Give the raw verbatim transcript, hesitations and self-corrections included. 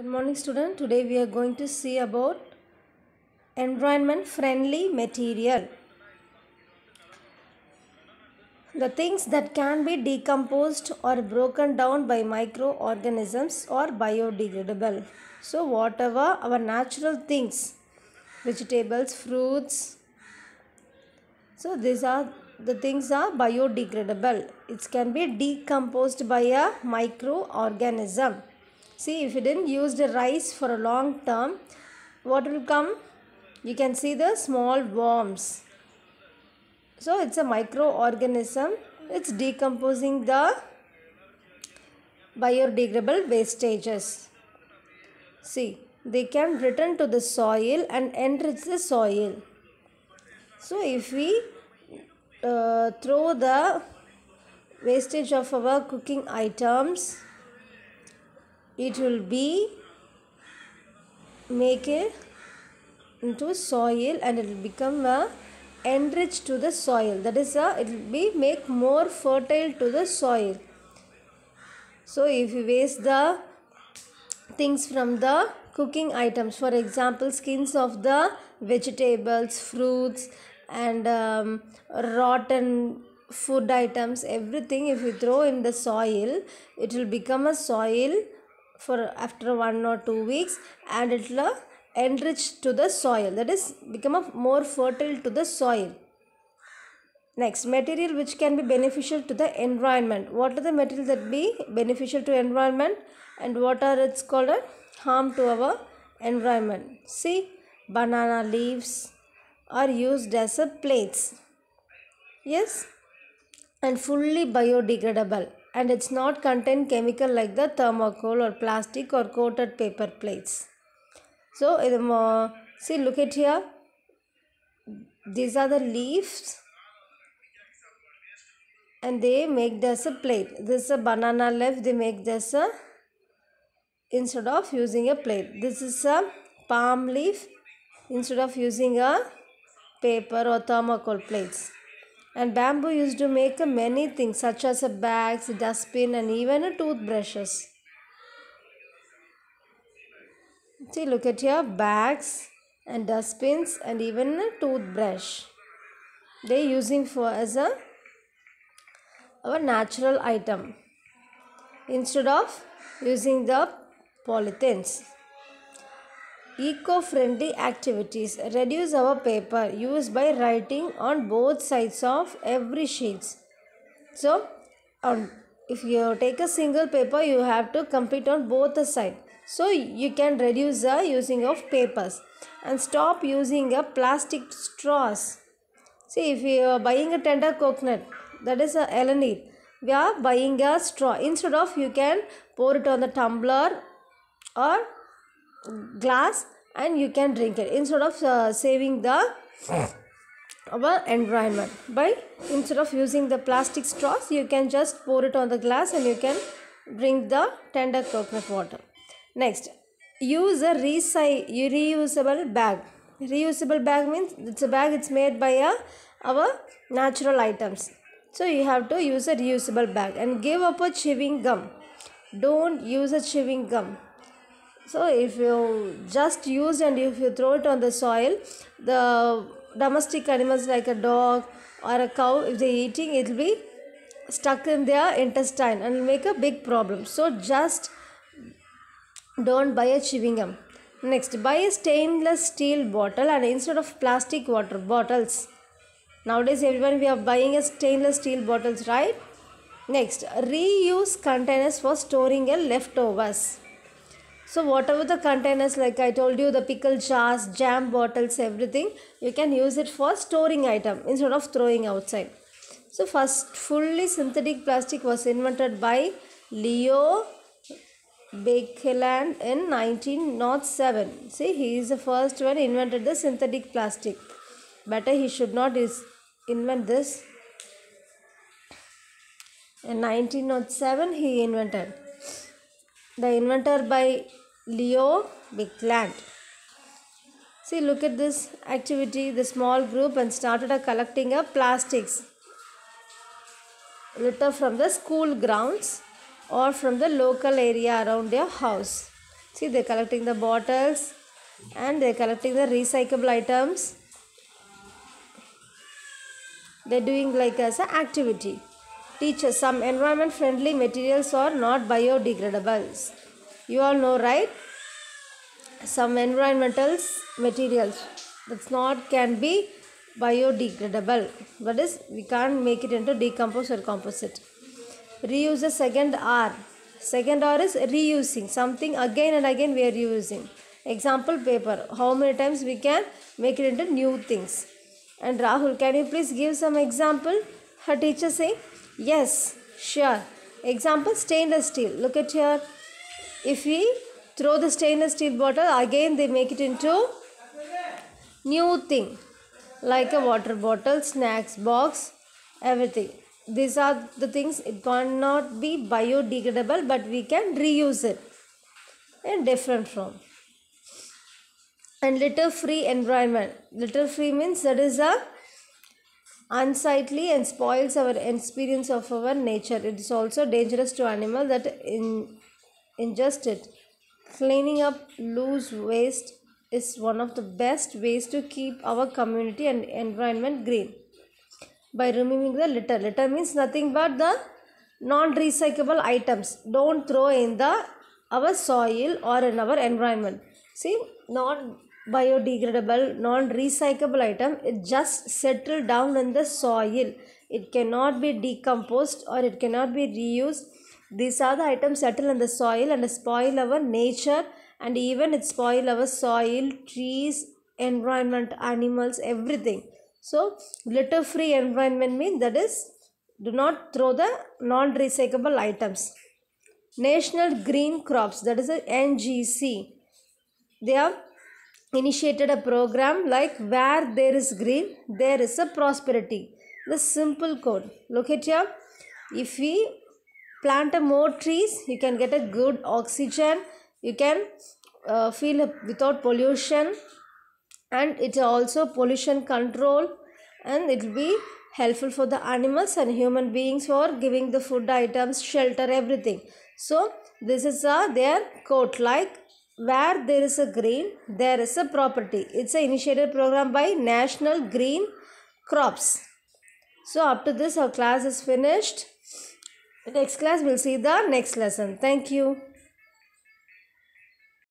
morning student. Today we are going to see about environment friendly material. The things that can be decomposed or broken down by microorganisms or biodegradable. So whatever our natural things, vegetables, fruits, so these are the things are biodegradable. It can be decomposed by a microorganism. See, if you didn't use the rice for a long term, what will come? You can see the small worms. So it's a microorganism. It's decomposing the biodegradable wastages. See, they can return to the soil and enrich the soil. So if we uh, throw the wastage of our cooking items, it will be make it into soil and it will become a enriched to the soil. That is a it will be make more fertile to the soil. So if you waste the things from the cooking items, for example skins of the vegetables, fruits and um, rotten food items, everything if you throw in the soil, it will become a soil for after one or two weeks and it will enrich to the soil, that is become a more fertile to the soil. Next, material which can be beneficial to the environment. What are the materials that be beneficial to environment and what are it's called a harm to our environment? See, banana leaves are used as a plates. Yes, and fully biodegradable, and it's not contain chemical like the thermocol or plastic or coated paper plates. So uh, see, look at here, these are the leaves and they make this a plate. This is a banana leaf, they make this a instead of using a plate. This is a palm leaf instead of using a paper or thermocol plates. And bamboo used to make many things such as a bags, dustbin and even a toothbrushes. See, look at here, bags and dustbins and even a toothbrush. They using for as a our natural item instead of using the polythenes. Eco-friendly activities reduce our paper use by writing on both sides of every sheets. So um, if you take a single paper, you have to complete on both the side. So you can reduce the using of papers and stop using a plastic straws. See, if you are buying a tender coconut, that is a elanir, we are buying a straw. Instead of you can pour it on the tumbler or glass and you can drink it instead of uh, saving the our environment. By instead of using the plastic straws, you can just pour it on the glass and you can drink the tender coconut water. Next, use a recy reusable bag. Reusable bag means it's a bag, it's made by a, our natural items. So you have to use a reusable bag and give up a chewing gum. Don't use a chewing gum. So if you just use and if you throw it on the soil, the domestic animals like a dog or a cow, if they eating, it will be stuck in their intestine and make a big problem. So just don't buy a chewing gum. Next, buy a stainless steel bottle and instead of plastic water bottles. Nowadays everyone we are buying a stainless steel bottles, right? Next, reuse containers for storing a leftovers. So whatever the containers, like I told you, the pickle jars, jam bottles, everything, you can use it for storing item instead of throwing outside. So first fully synthetic plastic was invented by Leo Baekeland in nineteen oh seven. See, he is the first one invented the synthetic plastic. Better he should not is invent this. In nineteen oh seven he invented. The inventor by Leo Baekeland. See, look at this activity. The small group and started a collecting of plastics litter from the school grounds or from the local area around their house. See, they're collecting the bottles and they're collecting the recyclable items. They're doing like as an activity. Teacher, some environment friendly materials are not biodegradables. You all know, right? Some environmental materials that's not can be biodegradable. That is, we can't make it into decompose or composite. Reuse the second R. Second R is reusing something again and again we are reusing. Example, paper. How many times we can make it into new things? And Rahul, can you please give some example? Her teacher saying, yes, sure. Example, stainless steel. Look at here. If we throw the stainless steel bottle, again they make it into new thing. Like a water bottle, snacks box, everything. These are the things, it cannot be biodegradable, but we can reuse it in different form. And litter free environment. Litter free means that is a unsightly and spoils our experience of our nature. It is also dangerous to animal that in, ingest it. Cleaning up loose waste is one of the best ways to keep our community and environment green. By removing the litter. Litter means nothing but the non-recyclable items. Don't throw in the our soil or in our environment. See, non-biodegradable, non-recyclable item, it just settle down in the soil. It cannot be decomposed or it cannot be reused. These are the items settle in the soil and spoil our nature, and even it spoil our soil, trees, environment, animals, everything. So, litter free environment means that is, do not throw the non-recyclable items. National Green Crops, that is a N G C. They have initiated a program like where there is green, there is a prosperity. The simple code. Look at here. If we plant a more trees, you can get a good oxygen. You can uh, feel without pollution. And it's also pollution control, and it will be helpful for the animals and human beings for giving the food items, shelter, everything. So this is a their quote, like where there is a green, there is a property. It's an initiated program by National Green Crops. So up to this our class is finished. Next class we'll see the next lesson. Thank you.